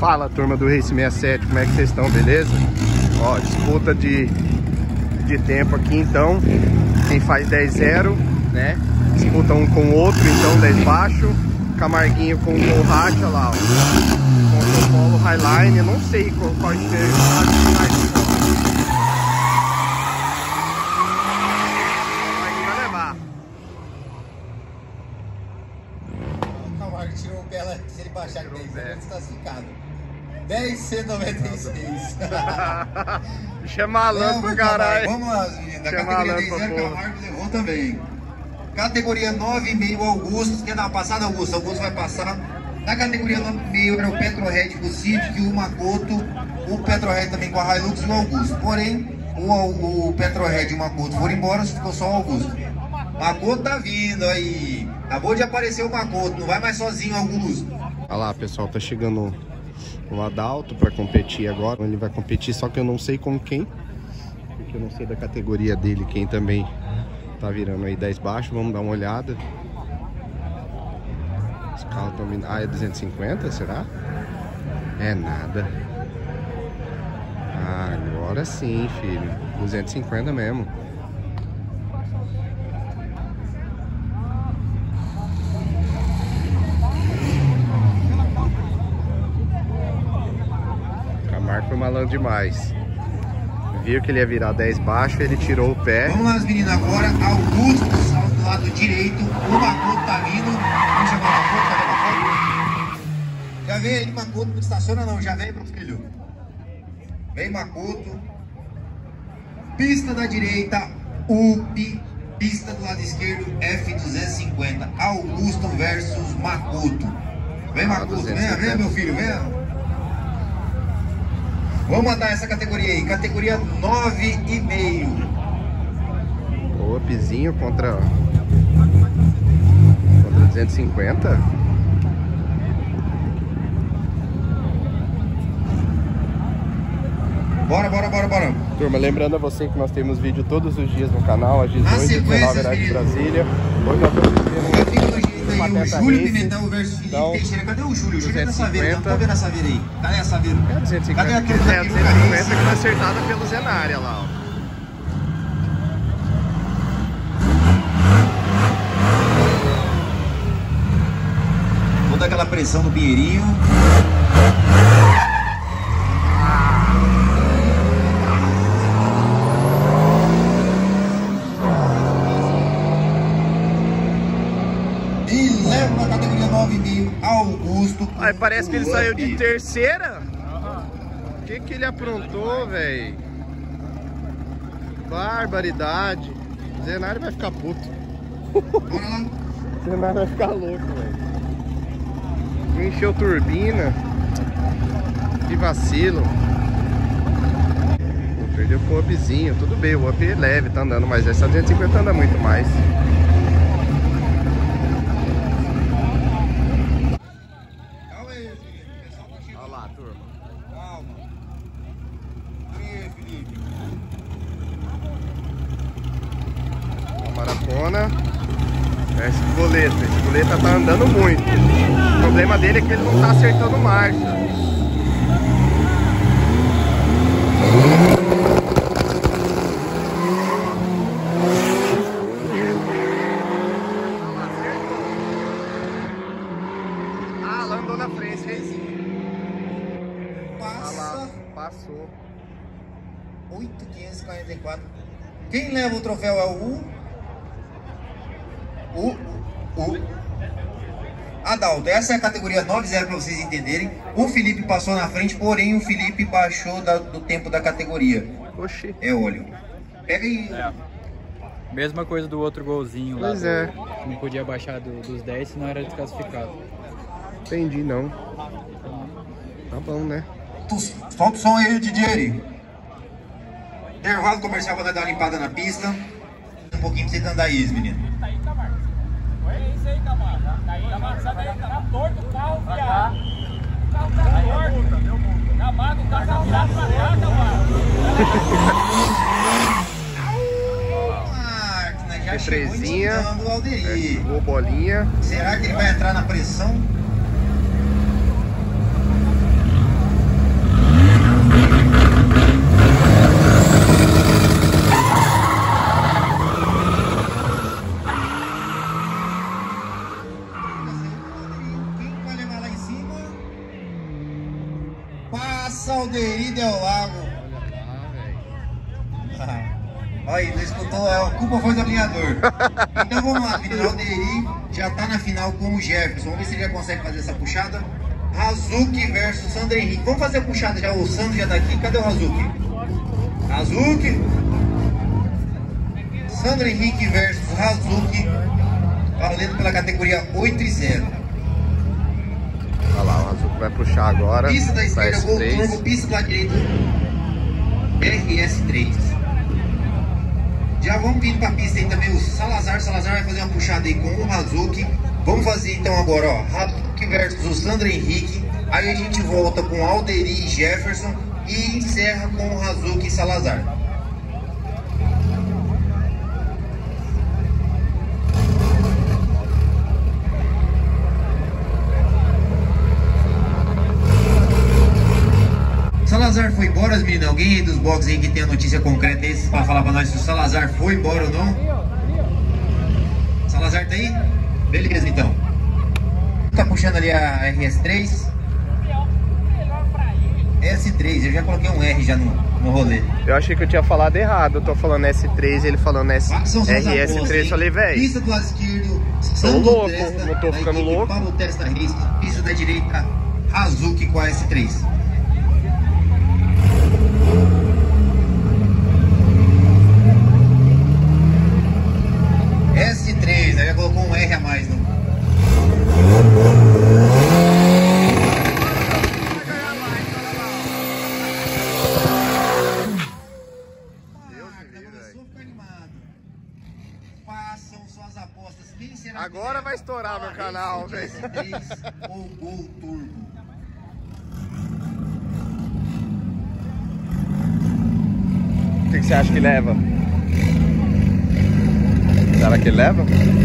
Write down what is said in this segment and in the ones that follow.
Fala, turma do Race 67, como é que vocês estão, beleza? Ó, disputa de tempo aqui, então. Quem faz 10-0, né? Disputa um com o outro, então 10 baixo. Camarguinho com o Racha lá, ó. Com o Polo Highline, eu não sei qual é o tirou o pé lá, se ele baixar de 10 ele está desclassificado. 10,196. Bicho é malandro pro caralho. Vamos lá, meninos. Da categoria 10-0, Camargo levou também. Categoria 9,5, Augusto. Quer dar uma passada, Augusto? Augusto vai passar. Na categoria 9,5 era o Petrohead com o Civic e o Makoto. O Petrohead também com a Hilux e o Augusto. Porém, o Petrohead e o Makoto foram embora, ficou só o Augusto. Makoto tá vindo aí. Acabou de aparecer o Makoto, não vai mais sozinho, Augusto. Olha lá, pessoal, tá chegando o Adalto pra competir agora. Ele vai competir, só que eu não sei com quem, porque eu não sei da categoria dele, quem também tá virando aí 10 baixo. Vamos dar uma olhada. Os carros estão vindo. Ah, é 250, será? É nada. Ah, agora sim, filho. 250 mesmo. Foi malandro demais. Viu que ele ia virar 10 baixo, ele tirou o pé. Vamos lá, meninas, agora. Augusto salta do lado direito. O Makoto tá vindo. Vamos chamar o Makoto, tá vendo a foto? Já vem aí, Makoto, não estaciona não, já vem, meu filho. Vem, Makoto. Pista da direita, UP. Pista do lado esquerdo, F250. Augusto versus Makoto. Vem, Makoto, venha, meu filho, venha. Vamos mandar essa categoria aí, categoria 9,5. O upzinho contra 250. Bora. Turma, lembrando a você que nós temos vídeo todos os dias no canal, às 18 19 horas de Brasília. Hoje nós estamos o Júlio Pimentel versus Felipe Teixeira. Cadê o Júlio? O Júlio é da Saveira, não tô vendo a Saveira aí. Cadê a Saveira? É 250. Cadê aquele da 250 que foi acertada pelo Zenária lá, ó. Toda aquela pressão no Pinheirinho. Na categoria 9,5, Augusto. Aí parece que ele saiu de terceira. O que ele aprontou, velho? Barbaridade. O Zenário vai ficar puto. O Zenário vai ficar louco, velho. Encheu turbina. Que vacilo. Perdeu pro upzinho. Tudo bem, o up é leve, tá andando, mas essa 250 anda muito mais. Maratona. Esse boleta tá andando muito. O problema dele é que ele não tá acertando marcha. Ah, lá andou na frente, Reizinho. Passou. 8.544. Quem leva o troféu é o Adalto. Essa é a categoria 9,0 para vocês entenderem. O Felipe passou na frente, porém o Felipe baixou do tempo da categoria. Oxi. É óleo. Pega aí. Mesma coisa do outro golzinho lá. Pois é. Não podia baixar dos 10, senão era desclassificado. Entendi, não. Tá bom, né? Solta o som aí, DJ. Intervalo comercial para dar uma limpada na pista. Um pouquinho pra você andar aí, menino. Tá aí, Camargo. É isso aí, Camargo. Tá aí, Camargo. Tá torto o carro, viado. O carro tá torto. Camargo, o carro tá virado pra cá, Camargo. Já frezinha, chegou bolinha. Será que ele vai entrar na pressão? Passa Alderi Del Lago. Olha aí, não escutou? A culpa foi do alinhador. Então vamos lá, menino. Alderi já tá na final com o Jefferson. Vamos ver se ele já consegue fazer essa puxada. Hazuki versus Sandro Henrique. Vamos fazer a puxada já. O Sandro já tá aqui. Cadê o Hazuki? Hazuki. Sandro Henrique versus Hazuki. Valendo pela categoria 8 e 0. Olha lá, o Hazuki vai puxar agora. Pista da esquerda, Gol Turbo. Pista do lado direito, RS3. Já vamos vindo para a pista aí também o Salazar. Salazar vai fazer uma puxada aí com o Hazuki. Vamos fazer então agora, ó, Hazuki versus o Sandro Henrique. Aí a gente volta com Alderi e Jefferson e encerra com o Hazuki e Salazar. Salazar foi embora, meninos? Alguém aí dos boxes aí que tem a notícia concreta aí para falar para nós se o Salazar foi embora ou não? Salazar tá aí? Beleza, então. Tá puxando ali a RS3. S3, eu já coloquei um R já no rolê. Eu achei que eu tinha falado errado. Eu tô falando S3, ele falando RS3. Falei, velho. Pista do lado esquerdo, tô louco, não tô ficando louco. Paulo Testa Reis. Pista da direita, Hazuki com a S3. S3, aí já colocou um R a mais, não? Começou a ficar animado. Façam suas apostas. Quem será agora vai estourar meu canal, velho. S3 ou Gol Turbo? O que você acha que leva? Será que ele leva?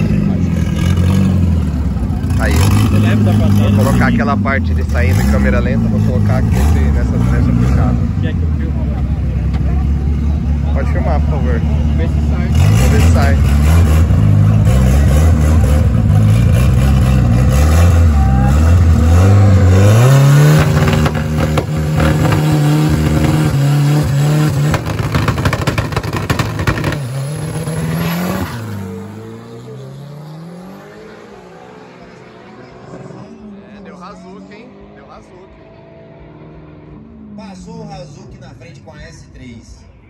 Aí. Vou colocar aquela parte de saindo em câmera lenta, vou colocar aqui nessa puxada. Quer que eu filme? Pode filmar, por favor. Vê se sai. Vamos ver se sai. Passou o Hazuki na frente com a S3.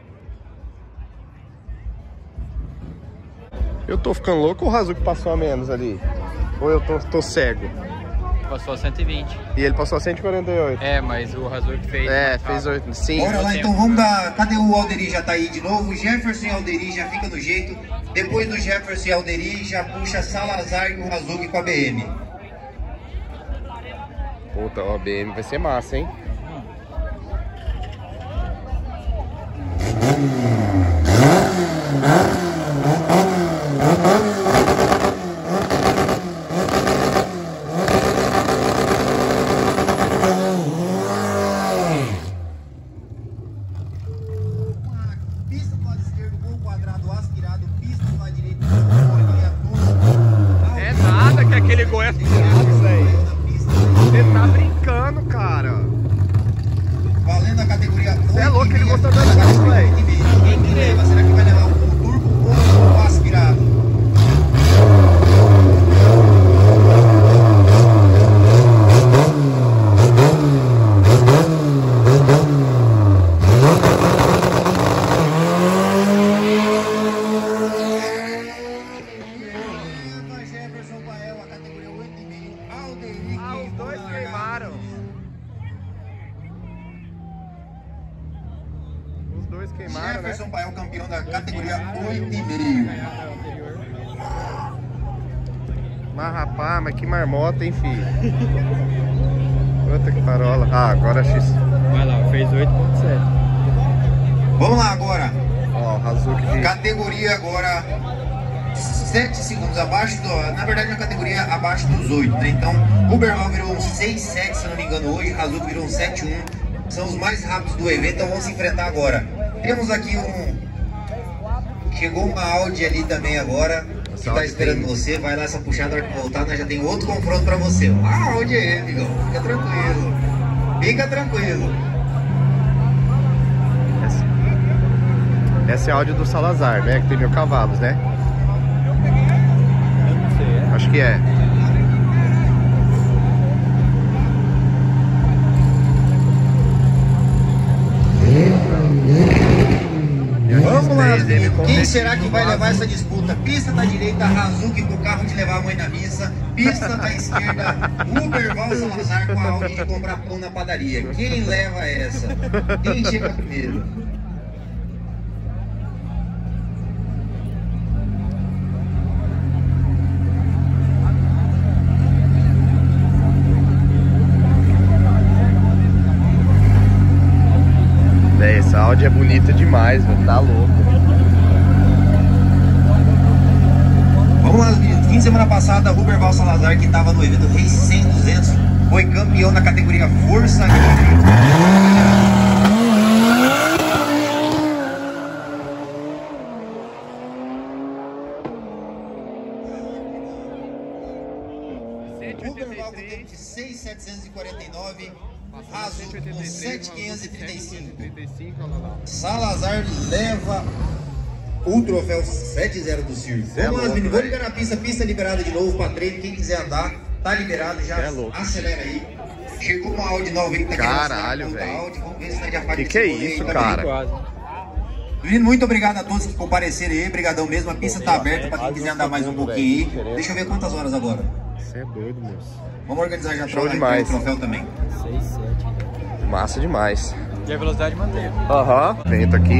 Eu tô ficando louco ou o Hazuki passou a menos ali? Ou eu tô cego? Passou a 120. E ele passou a 148. É, mas o Hazuki fez... fez 8. Sim. Bora lá, então vamos dar... Cadê o Alderi? Já tá aí de novo. Jefferson e Alderi já fica no jeito. Depois do Jefferson e Alderi já puxa Salazar e o Hazuki com a BM. Puta, a BM vai ser massa, hein? Pista do lado esquerdo, gol quadrado aspirado. Pista do lado direito, é nada que aquele gol é aspirado, velho. Você tá brincando, cara. Valendo a categoria 8. Você é louco, ele gostou dando gol, velho. Quem que leva? Será que vai levar o turbo ou o aspirado? Jefferson Pael, a categoria 8,5. Alderi. Os dois queimaram. Os dois queimaram, Jefferson né? Pael, campeão da categoria 8,5. Mas rapaz, mas que marmota, hein, filho? Puta que parola. Ah, agora X. Vai lá, fez 8.7. Vamos lá agora. Ó, o Hazuki de... Categoria agora 7 segundos abaixo do... Na verdade, uma categoria abaixo dos 8, né? Então, o Berval virou um 6,7, se não me engano, hoje. Hazuki virou um 7,1. São os mais rápidos do evento, então vamos se enfrentar agora. Temos aqui um... Chegou uma Audi ali também agora, que tá esperando você. Vai lá, essa puxada, na hora que voltar, nós já tem outro confronto pra você. Ah, Audi aí, amigão. Fica tranquilo. Fica tranquilo. Essa é a Audi do Salazar, né? Que tem 1000 cavalos, né? Acho que é. Vamos lá, quem será que vai levar essa disputa? Pista da direita, Hazuki com o carro de levar a mãe na missa. Pista da esquerda, Uberval Salazar com a Audi de comprar pão na padaria. Quem leva essa? Quem chega primeiro? Essa Audi é bonita demais, velho. Tá louco. Vamos lá, meninos. Fim de semana passada, Uberval Salazar, que estava no evento Race 100 200, foi campeão na categoria Força Livre. Uberval com tempo de 6.749. Hazuki com 7.535. Salazar leva o troféu 7-0 do circo. Vamos lá, meninos. Vou liberar a pista liberada de novo para treino. Quem quiser andar, tá liberado. Já acelera aí. Chegou uma Audi nova aí. Caralho, velho. Vamos ver se tá de aparecer. Que é isso, cara? Menino, muito obrigado a todos que compareceram aí. Obrigadão mesmo. A pista tá aberta para quem quiser andar mais um pouquinho aí. Deixa eu ver quantas horas agora. Você é doido, moço. Vamos organizar já show demais. O troféu também. 6, 7. Massa demais. E a velocidade manteve. Aham. Vento aqui.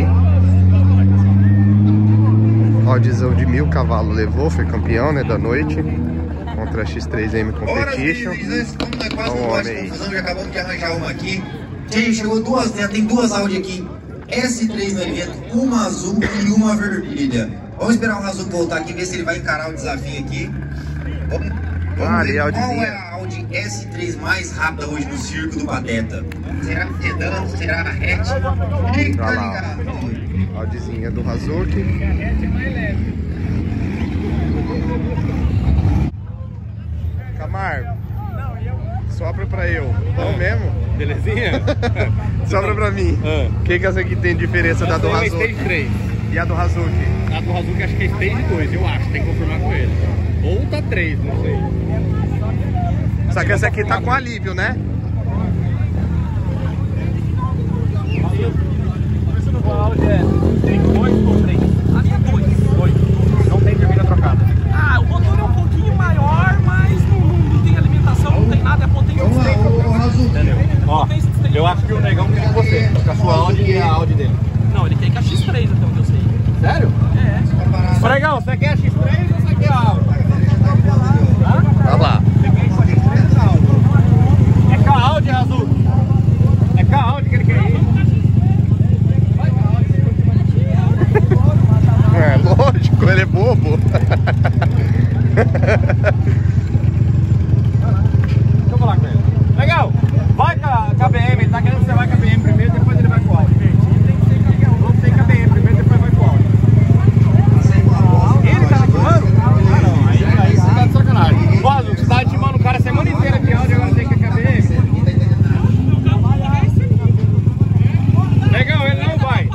Audição de 1000 cavalos levou, foi campeão, né, da noite. Contra a X3M Competition. Como nós quase não gosta de confusão, já acabamos de arranjar uma aqui. Gente, chegou duas, né? Tem duas Audi aqui. S3 no evento, uma azul e uma vermelha. Vamos esperar o Hazuki voltar aqui, ver se ele vai encarar o desafio aqui. Vamos ver qual é a Audi S3 mais rápida hoje no circo do Pateta. Será sedã? Será hatch? Fica ligado. Audizinha do Hazuki. Camargo, sopra pra eu. Bom mesmo? Belezinha? Sopra pra mim. O que essa aqui tem diferença da do Hazuki? Stage 3. E a do Hazuki? A do Hazuki acho que é Stage 2, eu acho. Tem que confirmar com ele. Ou tá 3, não sei. Só que essa aqui tá com alívio, né? Tem 2 ou 3? A minha é 2. Não tem turbina trocada. Ah, o motor é um pouquinho maior, mas não tem alimentação, não tem nada, é potência de Entendeu? Ó, eu acho que o negão quer você, com a sua Audi e a Audi dele. Não, ele quer que a X3 até onde eu sei. Sério? É. Ô, negão, você quer a X3 ou você quer a Audi? Vamos lá. É com a Audi, Azul. É com a Audi que ele quer ir. É lógico, ele é bobo. Deixa eu falar com ele. Legal, vai com a BM, ele tá querendo que você vai com a BM primeiro, depois ele vai com o Audi. Vamos ter com a BM primeiro, depois vai com o Audi. Ele tá filmando? Ah não, aí você tá de sacanagem. Ó, Azul, você tá intimando o cara a semana inteira de Audi, agora tem que ir com a BM. Legal, ele não vai.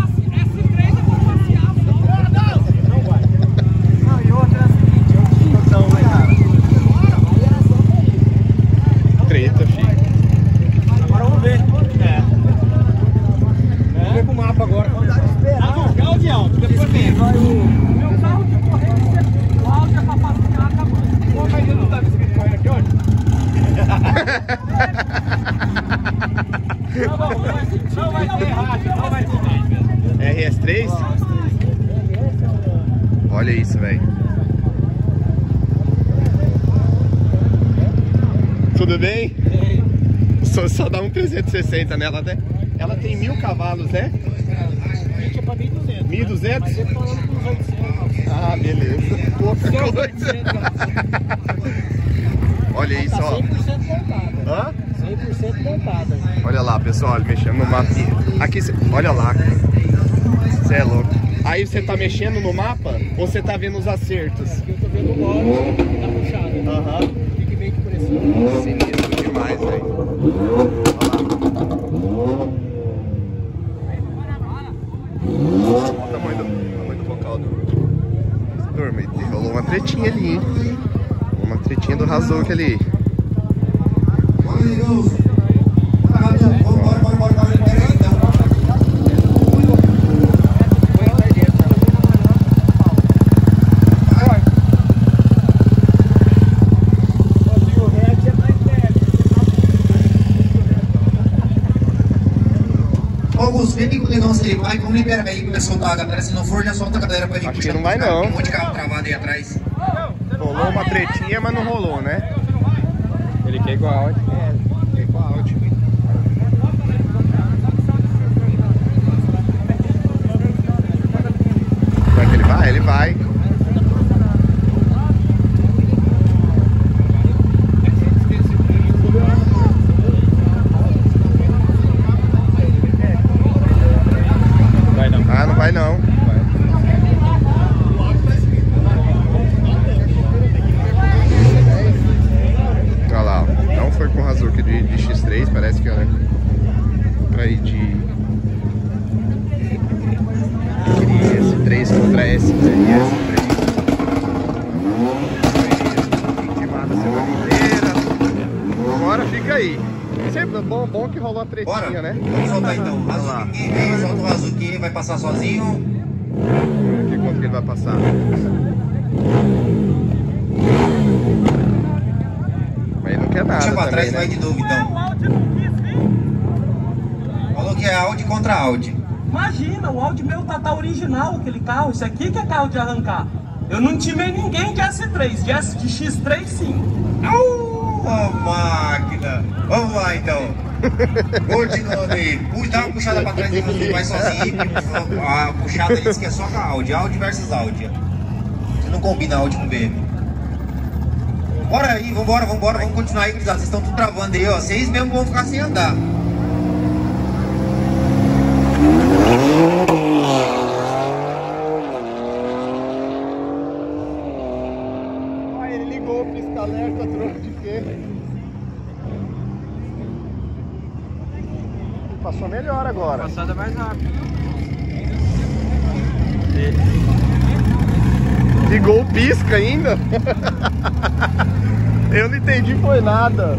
Treta, filho. Agora vamos ver. Vamos ver pro mapa agora. Azul, de Audi, depois vem. Meu carro de corrente, o áudio é pra passear, acabou. Pô, mas ele não tá escrito correndo aqui hoje? Não vai ter rádio, não vai ter rádio. RS3? Olha isso, velho. Tudo bem? Só dá um 360 nela, né? Ela tem 1000 cavalos, né? 1.200? Ah, beleza. Pouca coisa. Olha isso, ó. 100% montada. Hã? 100% montada. Olha lá, pessoal, mexendo no mapa. Aqui, olha lá. Você é louco. Aí você tá mexendo no mapa ou você tá vendo os acertos? Aqui eu tô vendo o óleo tá puxado. Aham. Fique meio que por esse lado. Sinistro demais, velho. Olha lá. do Hazuki ali. Bora, negão. Bora. Pega aí, então. Augusto, vem aqui com o negão se ele vai, como libera aí pra soltar a galera, se não for já solta a galera pra ele Acho puxar. que não vai, não. Tem um monte de carro travado aí atrás. Rolou uma tretinha, mas não rolou, né? Ele quer igual a Audi. Quer com a Audi. Será que ele vai? Ele vai. Vai não. Ah, não vai não. Olha lá, ó. Não foi com o Hazuki de X3, parece que era pra ir de S3 contra S3. Queimada a semana inteira. Agora fica aí. Sempre bom que rolou a tretinha, Bora, né? vamos soltar então. Vamos lá. Hazuki, vem, solta o Hazuki, vai passar sozinho. Que quanto que ele vai passar? Mas ele não quer nada. Puxa pra trás e também, vai né? de novo então. Falou que é Audi contra Audi. Imagina, o Audi meu tá original, aquele carro. Isso aqui que é carro de arrancar. Eu não timei ninguém de S3, de X3 sim. Ô, máquina! Vamos lá então. Continuando aí. Dá uma puxada pra trás e você vai sozinho. A puxada ele disse que é só com a Audi. Audi versus Audi. Você não combina Audi com BM. Bora aí, vambora. Vamos continuar aí, gurizada. Vocês estão tudo travando aí, ó. Vocês mesmo vão ficar sem andar. Ele ligou o pisca-alerta, troco de quê? Passou melhor agora. Passada mais rápido. Ligou o pisca ainda? Eu não entendi foi nada.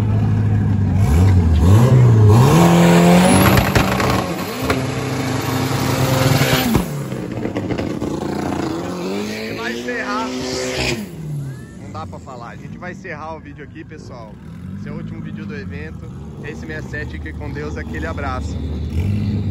Vai encerrar. Não dá pra falar. A gente vai encerrar o vídeo aqui, pessoal. Esse é o último vídeo do evento. Esse 67 aqui com Deus, aquele abraço.